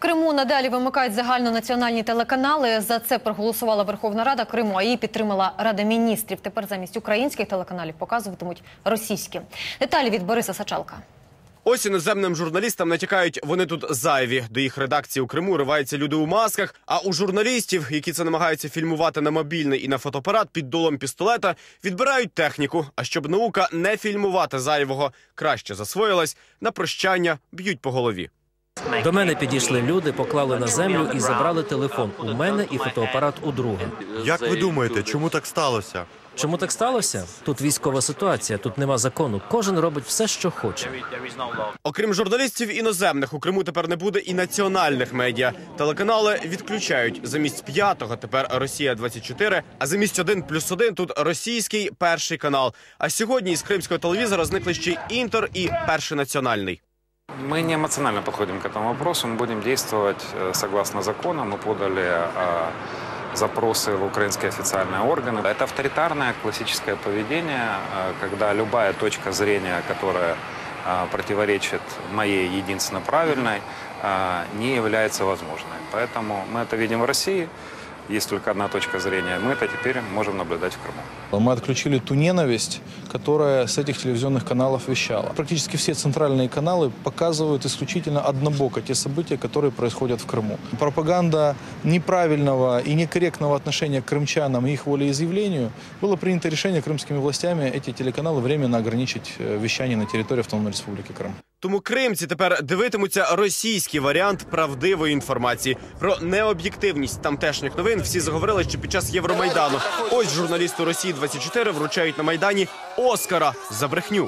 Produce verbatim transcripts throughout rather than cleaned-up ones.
Криму надалі вимикають загальнонаціональні телеканали. За це проголосувала Верховна Рада Криму, а її підтримала Рада міністрів. Тепер замість українських телеканалів показуватимуть російські. Деталі від Бориса Сачалка. Ось іноземним журналістам натякають, вони тут зайві. До їх редакції у Криму риваються люди у масках, а у журналістів, які це намагаються фільмувати на мобільний і на фотоапарат під дулом пістолета, відбирають техніку. А щоб наука не фільмувати зайвого краще засвоїлась, на прощання б'ють по голові. До мене підійшли люди, поклали на землю і забрали телефон у мене і фотоапарат у друга. Як ви думаєте, чому так сталося? Чому так сталося? Тут військова ситуація, тут нема закону. Кожен робить все, що хоче. Окрім журналістів іноземних, у Криму тепер не буде і національних медіа. Телеканали відключають. Замість п'ятого тепер Росія двадцять чотири, а замість один плюс один тут російський перший канал. А сьогодні із кримського телевізора зникли ще й Інтер і Перший національний. Мы не эмоционально подходим к этому вопросу, мы будем действовать согласно закону. Мы подали запросы в украинские официальные органы. Это авторитарное классическое поведение, когда любая точка зрения, которая противоречит моей единственно правильной, не является возможной. Поэтому мы это видим в России. Есть только одна точка зрения. Мы это теперь можем наблюдать в Крыму. Мы отключили ту ненависть, которая с этих телевизионных каналов вещала. Практически все центральные каналы показывают исключительно однобоко те события, которые происходят в Крыму. Пропаганда неправильного и некорректного отношения к крымчанам и их волеизъявлению. Было принято решение крымскими властями эти телеканалы временно ограничить вещание на территории Автономной Республики Крым. Тому кримці тепер дивитимуться російський варіант правдивої інформації. Про необ'єктивність тамтешніх новин всі заговорили ще під час Євромайдану. Ось журналісту Росії двадцять чотири вручають на Майдані Оскара за брехню.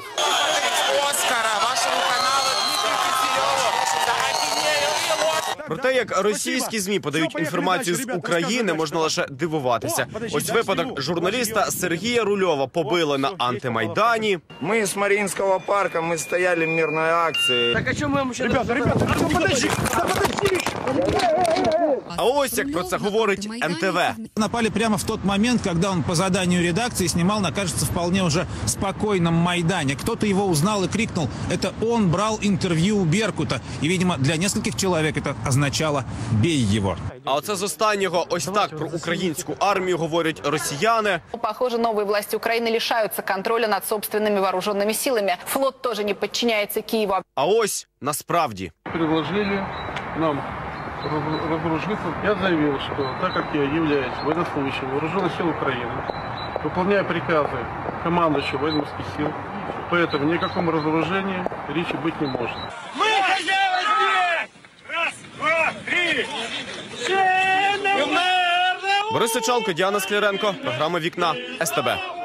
Про те, як російські ЗМІ подають інформацію з України, можна лише дивуватися. Ось випадок журналіста Сергія Рульова побили на антимайдані. Ми з Маріїнського парку, ми стояли в мирній акції. Так а чому ми ще... Ребята, ребята, подожди, подожди! А ось як про це говорить ен те ве. Напали прямо в тот момент, когда он по заданию редакции снимал на, кажется, вполне уже спокойном Майдане. Кто-то его узнал и крикнул, это он брал интервью у Беркута. И, видимо, для нескольких человек это означало «бей его». А оце з останнього ось так про українську армію говорять росіяни. Похоже, новые власти Украины лишаются контроля над собственными вооруженными силами. Флот тоже не подчиняется Киеву. А ось насправді. Предложили нам разоружиться. Я заявил, что так как я являюсь военнослужащим вооруженных сил Украины, выполняя приказы командующего военно-морских сил, поэтому ни о каком разоружении речи быть не может. Мы хозяева здесь! Раз, два, три! Борис Сачалко, Діана Скляренко, програма «Вікна», ес те бе.